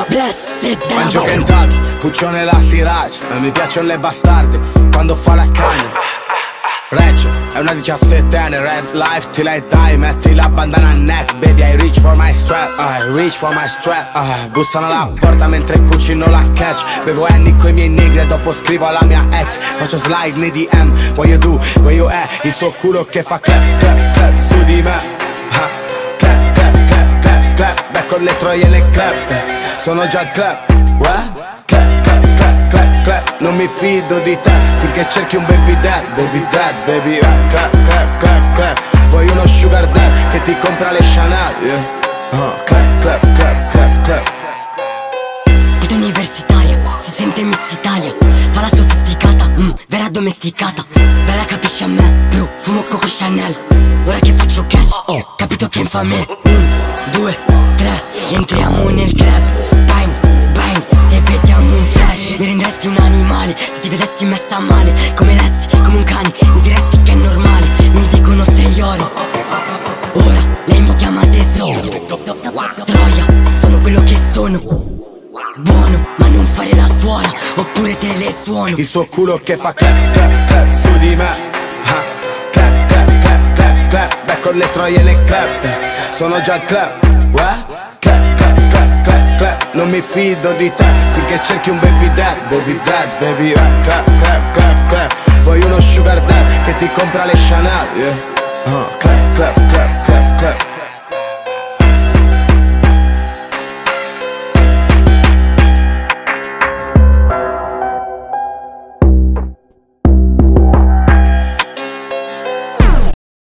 Mangio Kentucky, Puccione la Sriracha. Mi piacciono le bastarde quando fa la cagna. Reccio, è una 17enne, red life till I die. Metti la bandana al neck, baby, I reach for my strap, I reach for my strap. Bussano alla porta mentre cucino la catch. Bevo Annie coi miei negri e dopo scrivo alla mia ex. Faccio slide nei DM, what you do, where you at. Il suo culo che fa clap, clap, clap su di me. Clap, clap, clap, clap, clap. Becco le troie nel club, sono già al club. What? Clap, clap, clap, clap, clap. Non mi fido di te finché cerchi un baby dad, baby, clap, clap, clap, clap. Vuoi uno sugar dad che ti compra le Chanel, yeah. Clap, clap, clap, clap, clap. Vita universitaria, si sente Miss Italia. Fa la sofisticata, vera domesticata. Bella capisci a me, bro, fumo Coco Chanel. Ora che faccio cash, ho capito che infame. 1, 2, 3, entriamo nel club. Bang, bang, se vediamo un flash. Mi renderesti un animale, se ti vedessi messa male. Come lessi, come un cane, mi diresti che è normale. Mi dicono sei oro, ora lei mi chiama tesoro. Troia, sono quello che sono. Buono, ma non fare la suora, oppure te le suono. Il suo culo che fa clap, clap, clap su di me. Clap, clap, clap, clap, clap. Becco le troie nel club, sono già al club. What? Clap, clap, clap, clap, clap. Non mi fido di te finché cerchi un baby dad, baby, clap, clap, clap, clap. Vuoi uno sugar dad che ti compra le Chanel, yeah. Clap, clap.